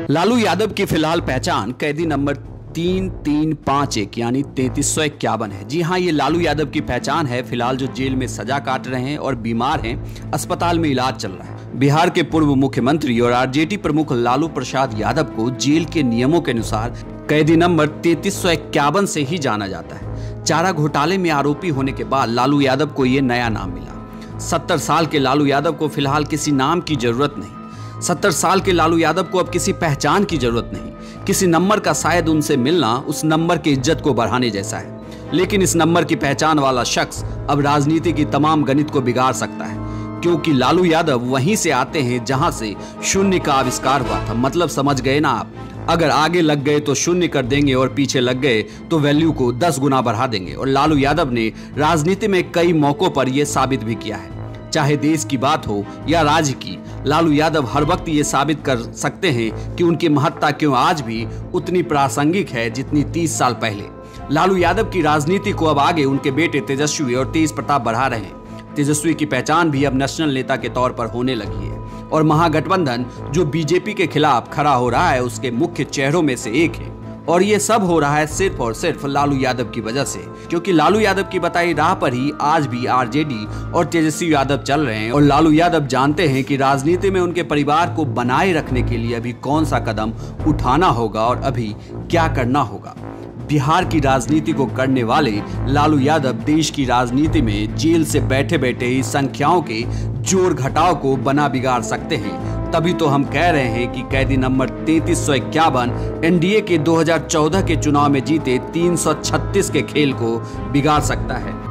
लालू यादव की फिलहाल पहचान कैदी नंबर 3351 यानी 3351 है। जी हाँ, ये लालू यादव की पहचान है फिलहाल जो जेल में सजा काट रहे हैं और बीमार हैं, अस्पताल में इलाज चल रहा है। बिहार के पूर्व मुख्यमंत्री और आरजेडी प्रमुख लालू प्रसाद यादव को जेल के नियमों के अनुसार कैदी नंबर 3351 से ही जाना जाता है। चारा घोटाले में आरोपी होने के बाद लालू यादव को ये नया नाम मिला। 70 साल के लालू यादव को फिलहाल किसी नाम की जरूरत नहीं। 70 साल के लालू यादव को अब किसी पहचान की जरूरत नहीं। किसी नंबर का शायद उनसे मिलना उस नंबर की इज्जत को बढ़ाने जैसा है। लेकिन इस नंबर की पहचान वाला शख्स अब राजनीति की तमाम गणित को बिगाड़ सकता है, क्योंकि लालू यादव वहीं से आते हैं जहां से शून्य का आविष्कार हुआ था। मतलब समझ गए ना आप? अगर आगे लग गए तो शून्य कर देंगे और पीछे लग गए तो वैल्यू को 10 गुना बढ़ा देंगे। और लालू यादव ने राजनीति में कई मौकों पर यह साबित भी किया है। चाहे देश की बात हो या राज्य की, लालू यादव हर वक्त ये साबित कर सकते हैं कि उनकी महत्ता क्यों आज भी उतनी प्रासंगिक है जितनी 30 साल पहले। लालू यादव की राजनीति को अब आगे उनके बेटे तेजस्वी और तेज प्रताप बढ़ा रहे हैं। तेजस्वी की पहचान भी अब नेशनल नेता के तौर पर होने लगी है और महागठबंधन जो बीजेपी के खिलाफ खड़ा हो रहा है उसके मुख्य चेहरों में से एक है। और ये सब हो रहा है सिर्फ और सिर्फ लालू यादव की वजह से, क्योंकि लालू यादव की बताई राह पर ही आज भी आरजेडी और तेजस्वी यादव चल रहे हैं। और लालू यादव जानते हैं कि राजनीति में उनके परिवार को बनाए रखने के लिए अभी कौन सा कदम उठाना होगा और अभी क्या करना होगा। बिहार की राजनीति को करने वाले लालू यादव देश की राजनीति में जेल से बैठे बैठे ही संख्याओं के जोड़ घटाव को बना बिगाड़ सकते हैं। तभी तो हम कह रहे हैं कि कैदी नंबर 3351 एनडीए के 2014 के चुनाव में जीते 336 के खेल को बिगाड़ सकता है।